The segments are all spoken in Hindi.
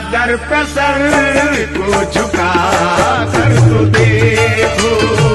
दर पे सर को झुका कर तो देखो।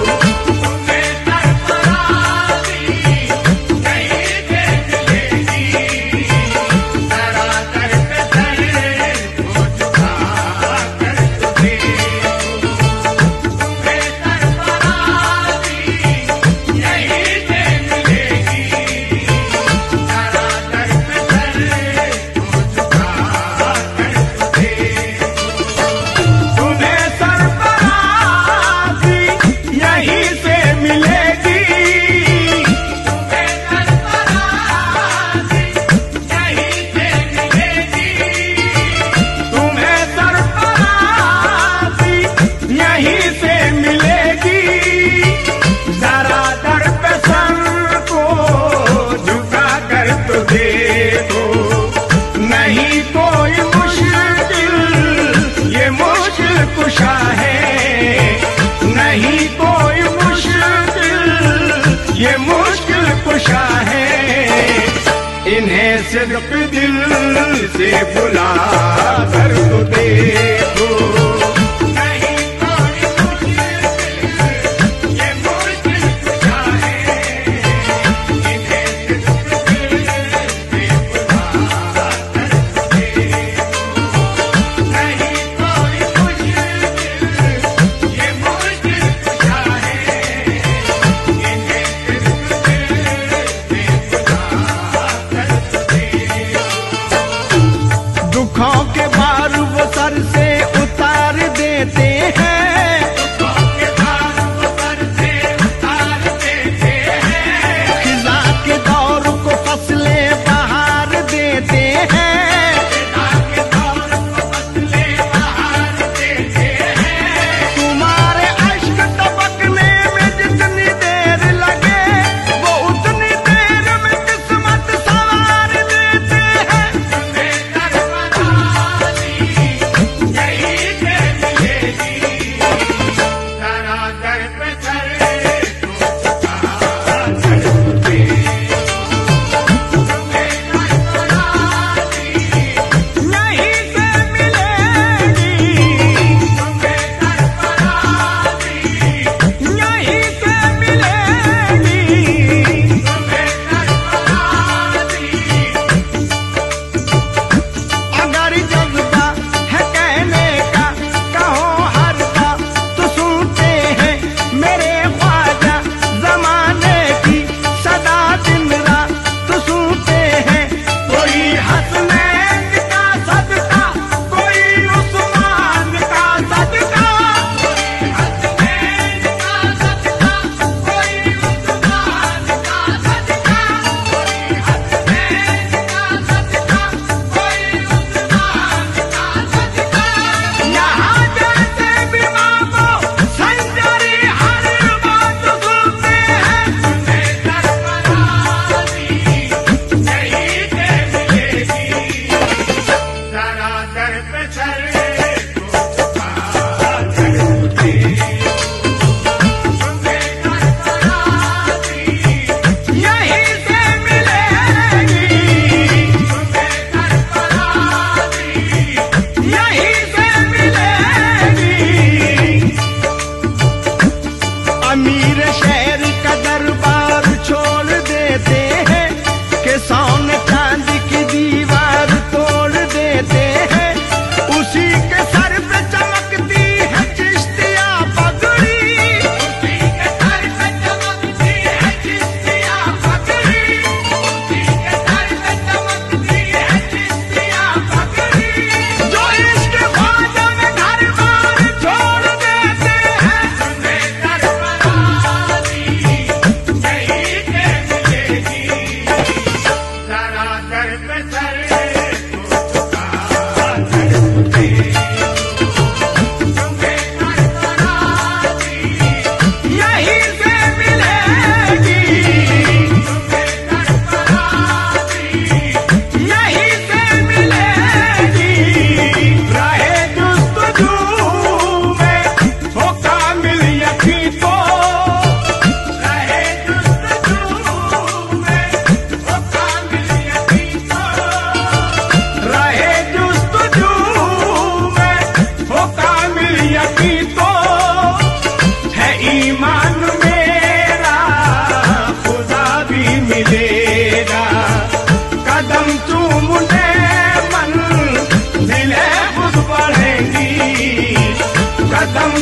इन्हें सिर्फ दिल से बुला कर तो देखो। नहीं कोई मुश्किल, ये मुश्किल कुशा है। इन्हें सिर्फ दिल से बुला कर तो देखो। नहीं कोई मुश्किल, ये मुश्किल कुशा है। इन्हें सिर्फ दिल से दुखों के भार वो सर से उतार देते हैं। दुखों के भार वो सर से उतार देते हैं। खिजा के दौर को फसलें बहार देते हैं। खिजा के दौर को फसलें बहार देते हैं। तुम्हारे अश्क टपकने में जितनी देर लगे वो उतनी देर में किस्मत सवार देते हैं। यही से मिलेगी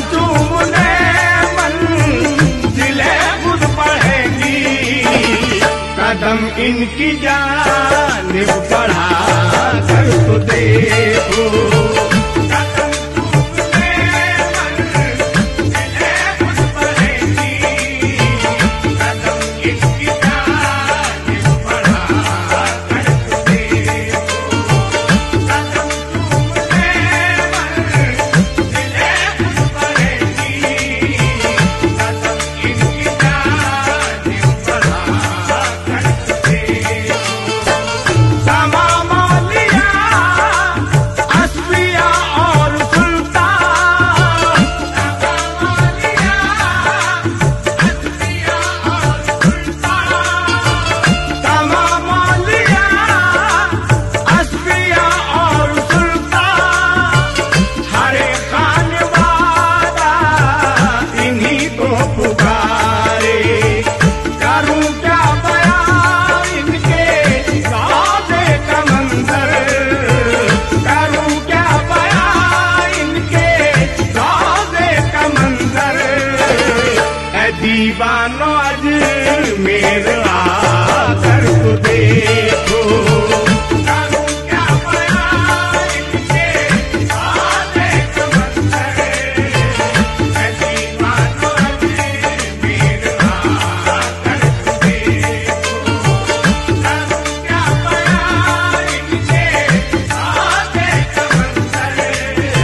चूमने मंजिलें खुद बढ़ेंगी, कदम इनकी जानिब बढ़ा कर तो देखो। कदम चूमने मंजिलें खुद बढ़ेंगी, कदम इनकी जानिब बढ़ा कर तो देखो। कदम चूमने मंजिलें खुद बढ़ेंगी, कदम इनकी जानिब बढ़ा कर तो देखो। तमाम औलिया, अस्फिया और सुल्तान, तमाम औलिया, अस्फिया और सुल्तान, तमाम औलिया, अस्फिया और सुल्तान, हर एक खानवादा इन्हीं को पुकारे। करूं क्या बयां इनके रोज़े का मंजर, करूं क्या बयां इनके रोज़े का मंजर। ऐ दीवानो अजमेर आकर तो देखो, करूं क्या बयां इनके रोज़े का मंजर। ऐ दीवानो अजमेर आकर तो देखो, करूं क्या बयां इनके रोज़े का मंजर। ऐ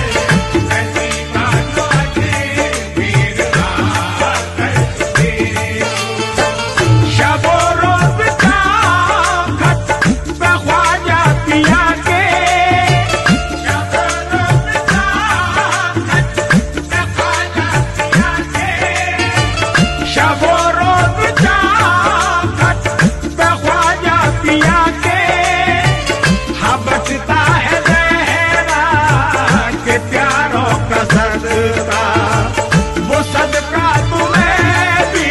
दीवानो अजमेर आकर तो देखो। शबो रोज़ का खत पे ख्वाजा पिया के, शबो रोज़ का खत पे ख्वाजा पिया के, शबो रोज़ का खत पे ख्वाजा पिया के। हाँ बचता है ज़हरा के प्यारों का सदका, वो सदका तुम्हें भी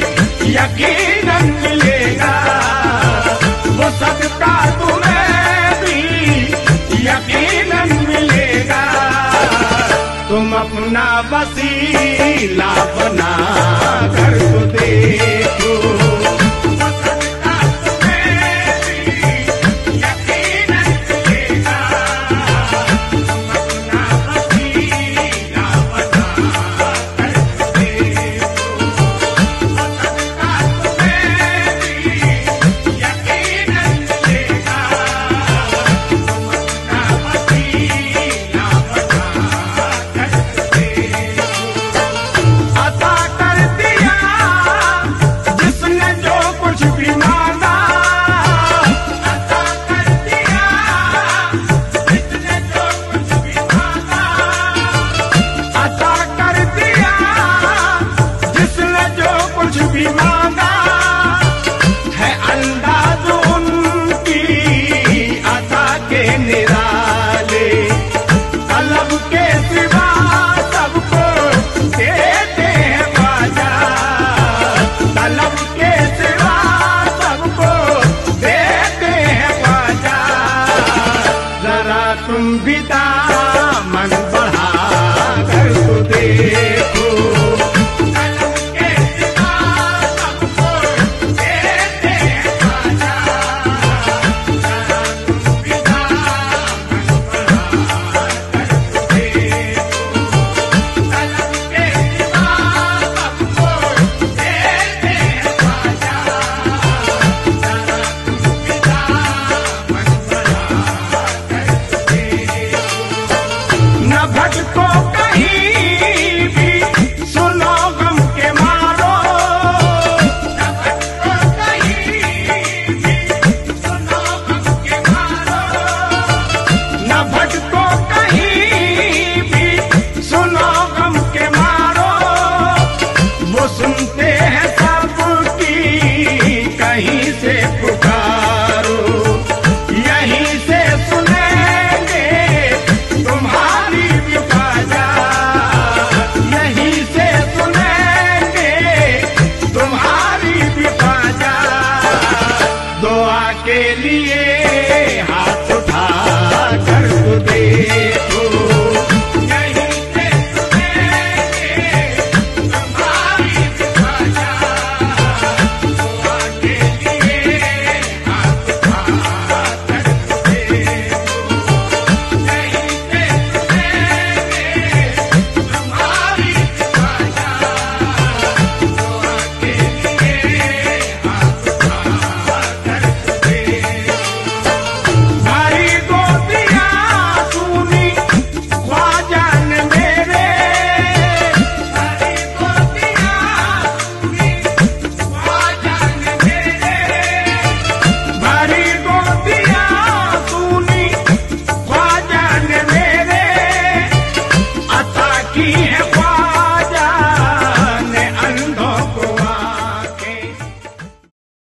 यकीनन मिलेगा, वो सदका तुम्हें भी यकीनन मिलेगा। तुम अपना वसीला बना कर तो देखो, वो सदका तुम्हें भी यकीनन मिलेगा। तुम अपना वसीला बना कर तो देखो, वो सदका तुम्हें भी यकीनन मिलेगा। तुम अपना वसीला बना कर तो देखो। अता कर दिया जिसने जो कुछ भी मांगा, अता कर दिया जिसने जो कुछ भी मांगा, अता कर दिया जिसने जो कुछ भी मांगा। है अंदाज उनकी अता के निराले, तलब के सिवा सबको देते हैं ख्वाजा, तलब के सिवा सबको देते हैं ख्वाजा। जरा तुम भी दामन बढ़ा कर तो देखो, तलब के सिवा सबको देते हैं ख्वाजा। जरा तुम भी दामन बढ़ा कर तो देखो, तलब के सिवा सबको देते हैं ख्वाजा। जरा तुम भी दामन बढ़ा कर तो देखो। न भटको कहीं भी, सुनो गम के मारो, न भटको कहीं भी, सुनो गम के मारो, न भटको कहीं भी, सुनो गम के मारो। वो सुनते हैं सबकी कहीं से पुकारो, यहीं से सुनेंगे तुम्हारी भी ख्वाजा, यहीं से सुनेंगे तुम्हारी भी ख्वाजा। दुआ के लिए हाथ उठा कर तो दे